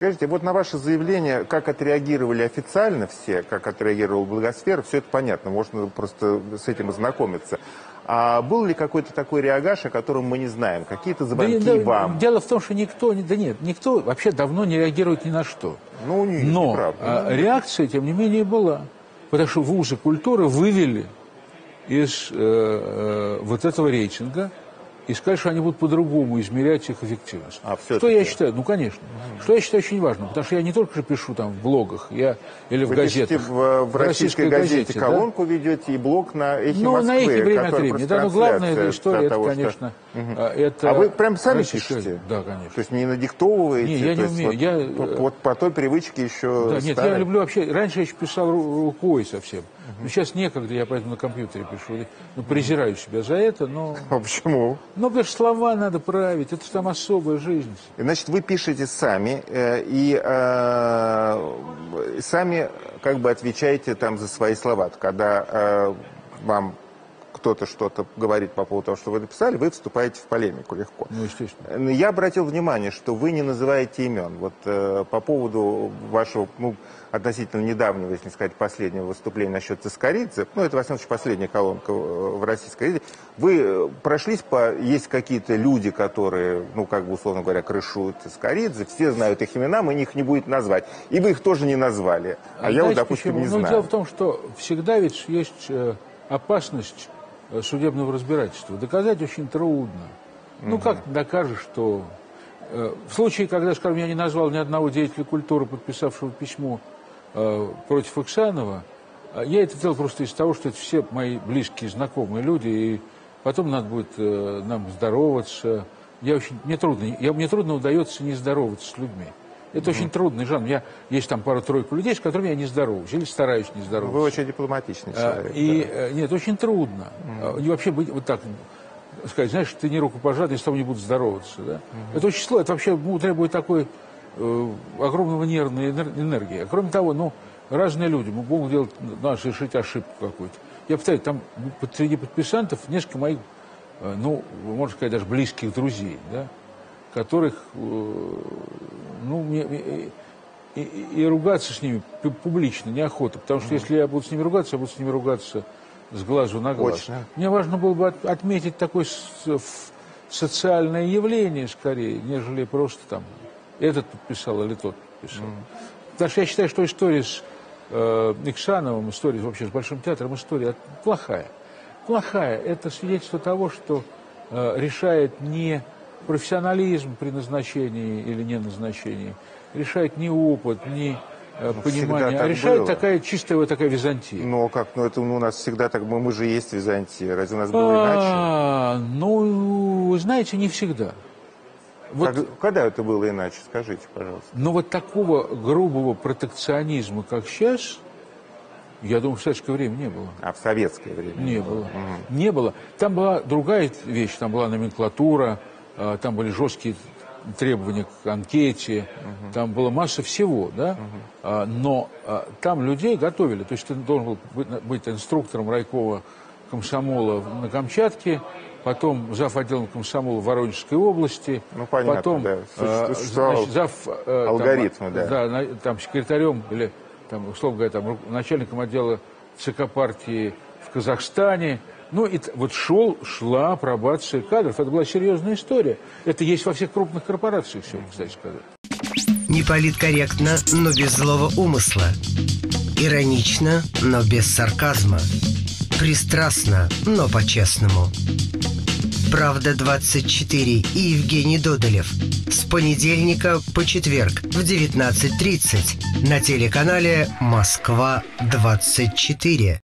Скажите, вот на ваше заявление, как отреагировали официально все, как отреагировала благосфера, все это понятно, можно просто с этим ознакомиться. А был ли какой-то такой реагаж, о котором мы не знаем? Какие-то звонки вам? Дело в том, что никто вообще давно не реагирует ни на что. Ну, нет, но неправда. реакция, тем не менее, была. Потому что вузы культуры вывели из вот этого рейтинга и сказали, что они будут по-другому измерять их эффективность. Что я считаю? Ну, конечно. Что я считаю очень важным. Потому что я не только же пишу там в блогах или в газетах. В российской газете колонку ведете и блог на Эхе Москвы. На Эхе время от времени. Да, но главная эта история, это, конечно... это а вы прям сами пишете? Да, конечно. То есть не надиктовываете? Не, я не умею. Вот по той привычке еще... Да, нет, я люблю вообще... Раньше я еще писал рукой совсем. Но сейчас некогда, я поэтому на компьютере пишу. Ну, презираю себя за это, но... А почему? Ну, потому что слова надо править, это же там особая жизнь. Значит, вы пишете сами и сами как бы отвечаете там за свои слова. Когда вам кто-то что-то говорит по поводу того, что вы написали, вы вступаете в полемику легко. Ну, естественно. Я обратил внимание, что вы не называете имен. Вот по поводу вашего, относительно недавнего, если не сказать, последнего выступления насчет Цискоридзе, это, во всяком случае, последняя колонка в российской газете, вы прошлись есть какие-то люди, которые, условно говоря, крышуют Цискоридзе, все знают их имена, мы их не будем назвать. И вы их тоже не назвали. Я вот, допустим, не знаю. Дело в том, что всегда ведь есть опасность судебного разбирательства. Доказать очень трудно. Как ты докажешь, что... В случае, когда, скажем, я не назвал ни одного деятеля культуры, подписавшего письмо против Иксанова, я это делал просто из того, что это все мои близкие, знакомые люди, и потом надо будет нам здороваться. Мне трудно удается не здороваться с людьми. Это очень трудный жанр. Есть там пару-тройку людей, с которыми я не здороваюсь, или стараюсь не здороваться. Вы очень дипломатичный человек. Нет, очень трудно. И вообще быть вот так, сказать, знаешь, ты не рукопожатый, я с тобой не буду здороваться. Да? Это очень сложно, это вообще требует такой огромного нервной энергии. Кроме того, разные люди могут делать, совершить ошибку какую-то. Я повторяю, там среди подписантов несколько моих, можно сказать, даже близких друзей, да, которых, и ругаться с ними публично неохота, потому что если я буду с ними ругаться, я буду с ними ругаться с глазу на глаз. Точно. Мне важно было бы отметить такое социальное явление, скорее, нежели просто там этот подписал или тот подписал. Потому что я считаю, что история с Иксановым, история вообще с Большим театром, история плохая. Плохая. Это свидетельство того, что решает не профессионализм при назначении или не назначении, решает не опыт, не понимание, а решает чистая такая Византия. Это у нас всегда так, мы же есть Византия, разве у нас было иначе? Вы знаете, не всегда. Когда это было иначе, скажите, пожалуйста. Такого грубого протекционизма, как сейчас, я думаю, в советское время не было. А в советское время? Не было. Не было. Там была другая вещь, там была номенклатура, там были жесткие требования к анкете, там была масса всего, да? Но там людей готовили. То есть ты должен был быть инструктором райкова комсомола на Камчатке, потом зав. Отделом комсомола в Воронежской области, понятно, потом алгоритмы, там секретарем или, условно говоря, начальником отдела ЦК партии в Казахстане. И шла апробация кадров. Это была серьезная история. Это есть во всех крупных корпорациях сегодня, кстати сказать. Не политкорректно, но без злого умысла. Иронично, но без сарказма. Пристрастно, но по-честному. «Правда-24» и Евгений Додолев. С понедельника по четверг в 19:30 на телеканале «Москва-24».